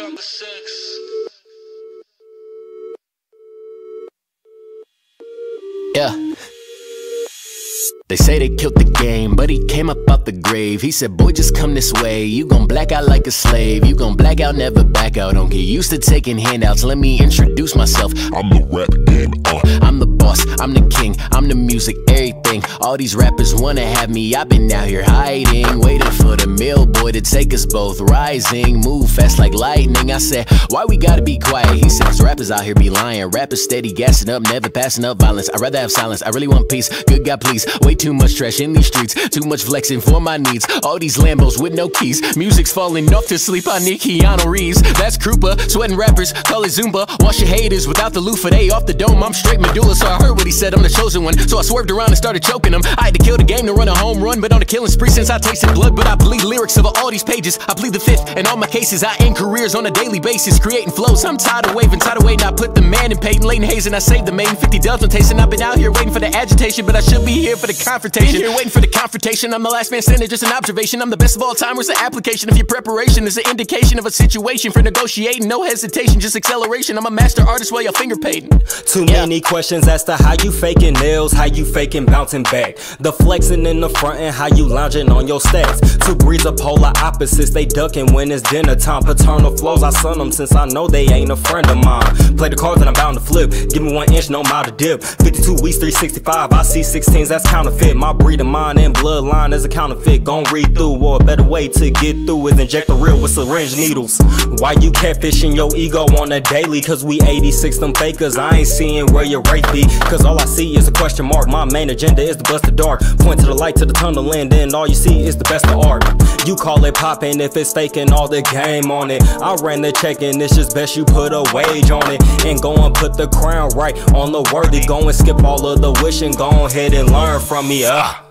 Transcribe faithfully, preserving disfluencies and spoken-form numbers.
from the six. Yeah. They say they killed the game, but he came up out the grave. He said, boy, just come this way. You gon' black out like a slave. You gon' black out, never back out. Don't get used to taking handouts. Let me introduce myself. I'm the rap game, uh. I'm the boss, I'm the king, I'm the music, everything. All these rappers wanna have me. I've been out here hiding, waiting for the mail boy to take us both. Rising, move fast like lightning. I said, why we gotta be quiet? He said, cause rappers out here be lying. Rappers steady gassing up, never passing up violence. I'd rather have silence, I really want peace. Good God, please. Way too much trash in these streets, too much flexing for my needs. All these Lambos with no keys, music's falling off to sleep. I need Keanu Reeves, that's Krupa. Sweating rappers, call it Zumba. Wash your haters without the loofah, they off the dome. I'm straight medulla, so I heard what he said, I'm the chosen one. So I swerved around and started choking him. I had to kill the game to run a home run, but on a killing spree since I tasted blood. But I bleed lyrics over all these pages, I plead the fifth in all my cases. I end careers on a daily basis, creating flows. I'm tired of waving, tired of waiting. I put the man in Peyton, Leighton Hayes, and I saved the main. fifty dubs on tasting. I've been out here waiting for the agitation, but I should be here for the confrontation. Been here waiting for the confrontation. I'm the last man standing, just an observation. I'm the best of all time. Where's the application of your preparation? Is an indication of a situation for negotiating. No hesitation, just acceleration. I'm a master artist while you're finger painting. Too yeah. many questions as to how you faking nails, how you faking bouncing back, the flexing in the front and how you lounging on your stacks. Two breeds of polar opposites, they ducking when it's dinner time. Paternal flows, I son them since I know they ain't a friend of mine. Play the cards and I'm bound to flip. Give me one inch, no mile to dip. fifty-two weeks, three sixty-five. I see sixteens, that's counterfeit. My breed of mine and bloodline is a counterfeit. Gon' read through, or a better way to get through is inject the real with syringe needles. Why you catfishing your ego on a daily? Cause we eighty-six them fakers. I ain't seeing where your rate be, cause all I see is a question mark. My main agenda is to bust the dark. Point to the light, to the tunnel, and then all you see is the best of art. You call it poppin' if it's faking all the game on it. I ran the check and it's just best you put a wage on it. And go and put the crown right on the worthy. Go and skip all of the wishing, go ahead and learn from me. uh.